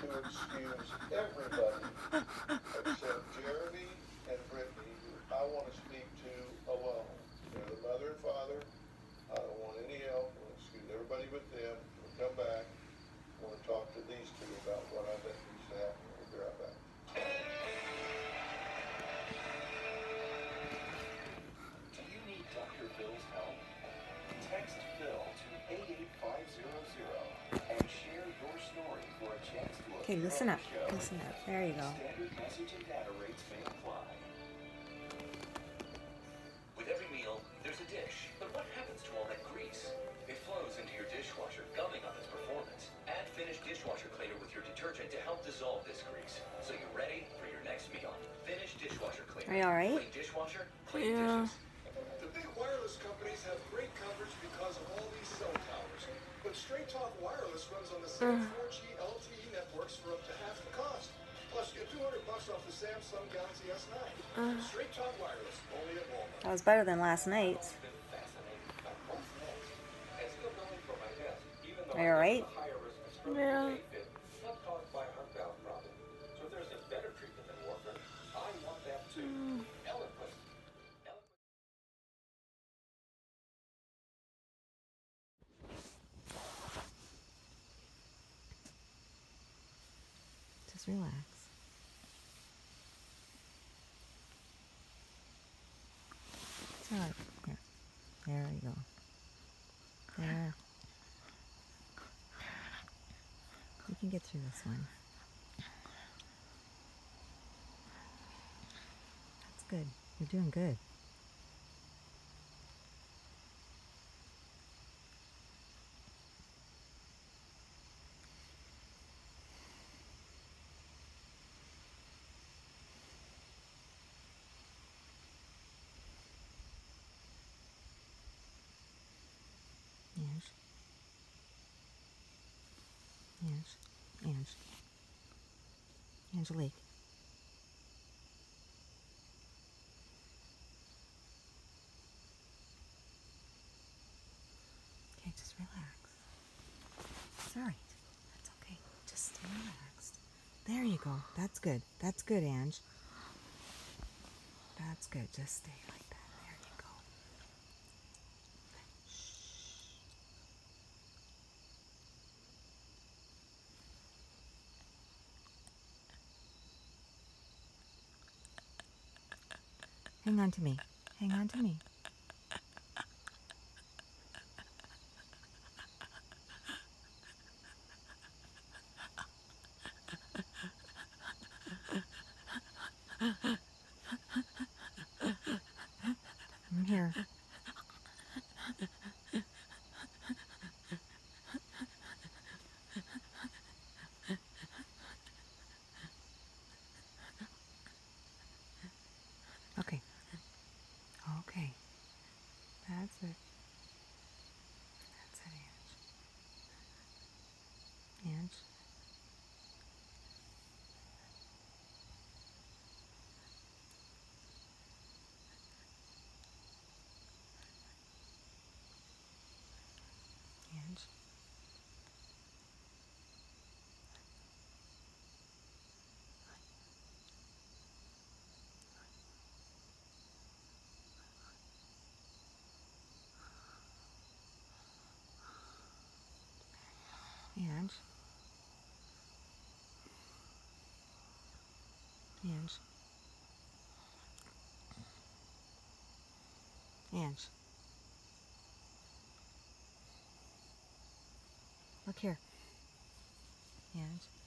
to excuse everybody except Jeremy and Brittany, who I want to speak to alone. They're the mother and father. I don't want any help. We'll excuse everybody but them. We'll come back. I want to talk to these two about what I think needs to happen. We'll be right back. Do you need Dr. Phil's help? Text Phil to 88500 and share your story for a chance to appear Okay, listen on up. the show. Listen up. There you go. Standard message and data rates may apply. With every meal, there's a dish. But what happens to all that grease? It flows into your dishwasher, gumming up its performance. Add Finish dishwasher cleaner with your detergent to help dissolve this grease, so you're ready for your next meal. Finish dishwasher cleaner. Are you all right? Clean dishwasher, clean Yeah. dishes. The big wireless companies have great coverage because of all these cell towers. But Straight Talk Wireless runs on the same 4G LTE networks for up to half the cost. Plus, get $200 off the Samsung Galaxy S9. Straight Talk Wireless, only at Walmart. That was better than last night's. Are you all right? Yeah. So if there's a better treatment than warfarin, I want that too. Eloquent. Just relax. It's all right. Here. There you go. There. You can get through this one. That's good. You're doing good. Ange. Angelique. Okay, just relax. It's all right. That's okay. Just stay relaxed. There you go. That's good. That's good, Ange. That's good. Just stay like that. There you go. Hang on to me. Hang on to me. I'm here. Okay. Okay. That's it. That's it, Ange. Ange. Ange. Ange. Ange. Ange. Look here. Ange.